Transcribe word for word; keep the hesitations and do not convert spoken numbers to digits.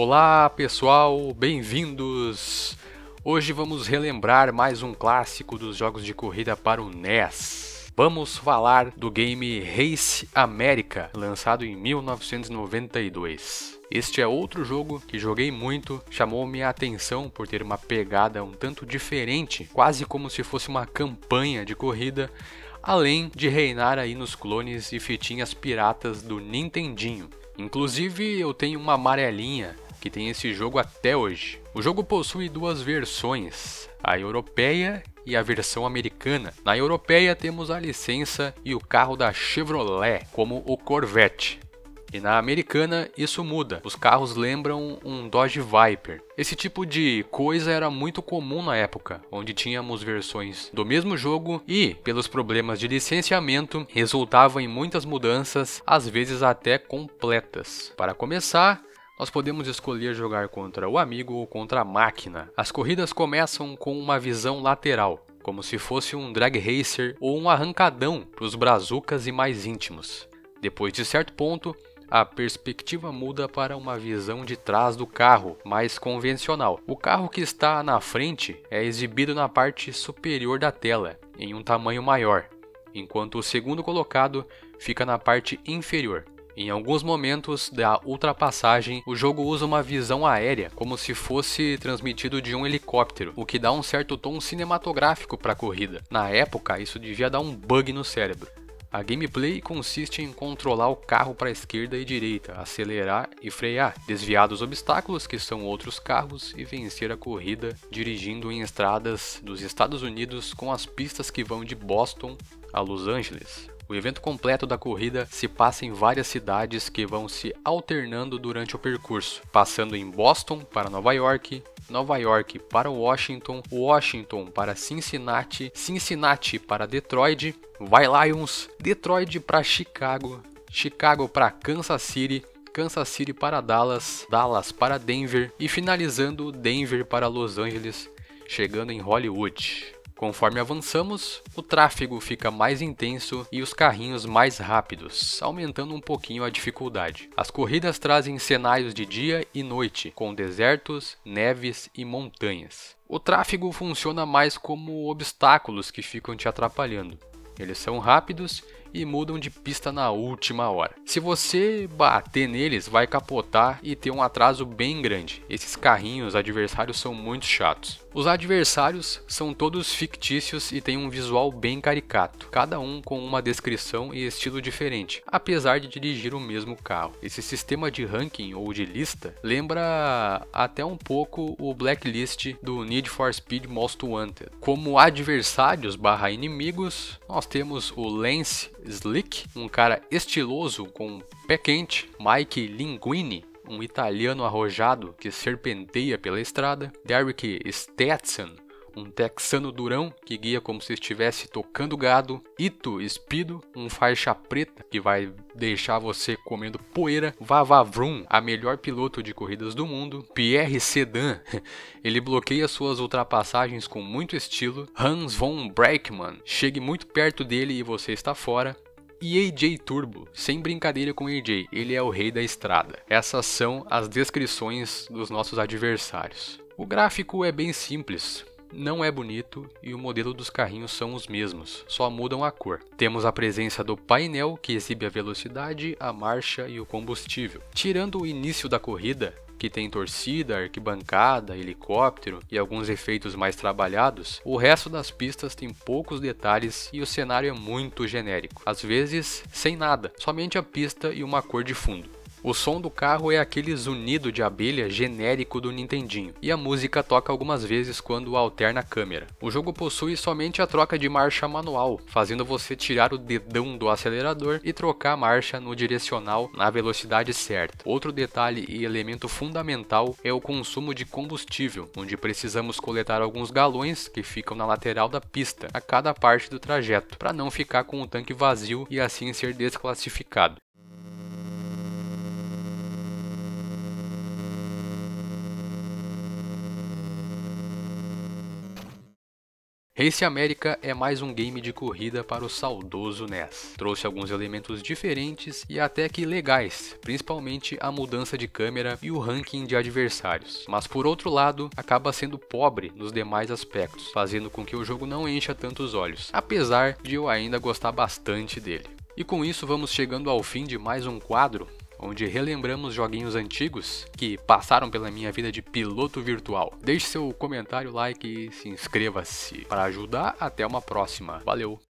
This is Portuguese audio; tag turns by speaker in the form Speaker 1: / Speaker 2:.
Speaker 1: Olá pessoal, bem-vindos! Hoje vamos relembrar mais um clássico dos jogos de corrida para o N E S. Vamos falar do game Race America, lançado em mil novecentos e noventa e dois. Este é outro jogo que joguei muito, chamou minha atenção por ter uma pegada um tanto diferente, quase como se fosse uma campanha de corrida, além de reinar aí nos clones e fitinhas piratas do Nintendinho. Inclusive eu tenho uma amarelinha que tem esse jogo até hoje. O jogo possui duas versões, a europeia e a versão americana. Na europeia temos a licença e o carro da Chevrolet, como o Corvette. E na americana isso muda, os carros lembram um Dodge Viper. Esse tipo de coisa era muito comum na época, onde tínhamos versões do mesmo jogo e, pelos problemas de licenciamento, resultava em muitas mudanças, às vezes até completas. Para começar, nós podemos escolher jogar contra o amigo ou contra a máquina. As corridas começam com uma visão lateral, como se fosse um drag racer ou um arrancadão para os brazucas e mais íntimos. Depois de certo ponto, a perspectiva muda para uma visão de trás do carro, mais convencional. O carro que está na frente é exibido na parte superior da tela, em um tamanho maior, enquanto o segundo colocado fica na parte inferior. Em alguns momentos da ultrapassagem, o jogo usa uma visão aérea, como se fosse transmitido de um helicóptero, o que dá um certo tom cinematográfico para a corrida. Na época, isso devia dar um bug no cérebro. A gameplay consiste em controlar o carro para a esquerda e direita, acelerar e frear, desviar dos obstáculos que são outros carros e vencer a corrida dirigindo em estradas dos Estados Unidos com as pistas que vão de Boston a Los Angeles. O evento completo da corrida se passa em várias cidades que vão se alternando durante o percurso, passando em Boston para Nova York, Nova York para Washington, Washington para Cincinnati, Cincinnati para Detroit, vai Lions, Detroit para Chicago, Chicago para Kansas City, Kansas City para Dallas, Dallas para Denver e finalizando Denver para Los Angeles, chegando em Hollywood. Conforme avançamos, o tráfego fica mais intenso e os carrinhos mais rápidos, aumentando um pouquinho a dificuldade. As corridas trazem cenários de dia e noite, com desertos, neves e montanhas. O tráfego funciona mais como obstáculos que ficam te atrapalhando. Eles são rápidos e mudam de pista na última hora. Se você bater neles, vai capotar e ter um atraso bem grande. Esses carrinhos adversários são muito chatos. Os adversários são todos fictícios e têm um visual bem caricato, cada um com uma descrição e estilo diferente, apesar de dirigir o mesmo carro. Esse sistema de ranking ou de lista lembra até um pouco o blacklist do Need for Speed Most Wanted. Como adversários barra inimigos, nós temos o Lance Slick, um cara estiloso com pé quente, Mike Linguini, um italiano arrojado que serpenteia pela estrada, Derek Stetson, um texano durão que guia como se estivesse tocando gado, Ito Speedo, um faixa preta que vai deixar você comendo poeira, Vava Vroom, a melhor piloto de corridas do mundo, Pierre Sedan, ele bloqueia suas ultrapassagens com muito estilo, Hans von Brakemann, chegue muito perto dele e você está fora, e A J Turbo, sem brincadeira com A J, ele é o rei da estrada. Essas são as descrições dos nossos adversários. O gráfico é bem simples, não é bonito e o modelo dos carrinhos são os mesmos, só mudam a cor. Temos a presença do painel que exibe a velocidade, a marcha e o combustível. Tirando o início da corrida, que tem torcida, arquibancada, helicóptero e alguns efeitos mais trabalhados, o resto das pistas tem poucos detalhes e o cenário é muito genérico, às vezes sem nada, somente a pista e uma cor de fundo. O som do carro é aquele zunido de abelha genérico do Nintendinho, e a música toca algumas vezes quando alterna a câmera. O jogo possui somente a troca de marcha manual, fazendo você tirar o dedão do acelerador e trocar a marcha no direcional na velocidade certa. Outro detalhe e elemento fundamental é o consumo de combustível, onde precisamos coletar alguns galões que ficam na lateral da pista, a cada parte do trajeto, para não ficar com o tanque vazio e assim ser desclassificado. Race America é mais um game de corrida para o saudoso N E S. Trouxe alguns elementos diferentes e até que legais, principalmente a mudança de câmera e o ranking de adversários. Mas por outro lado, acaba sendo pobre nos demais aspectos, fazendo com que o jogo não encha tanto os olhos, apesar de eu ainda gostar bastante dele. E com isso vamos chegando ao fim de mais um quadro, onde relembramos joguinhos antigos que passaram pela minha vida de piloto virtual. Deixe seu comentário, like e se inscreva-se. Para ajudar, até uma próxima. Valeu!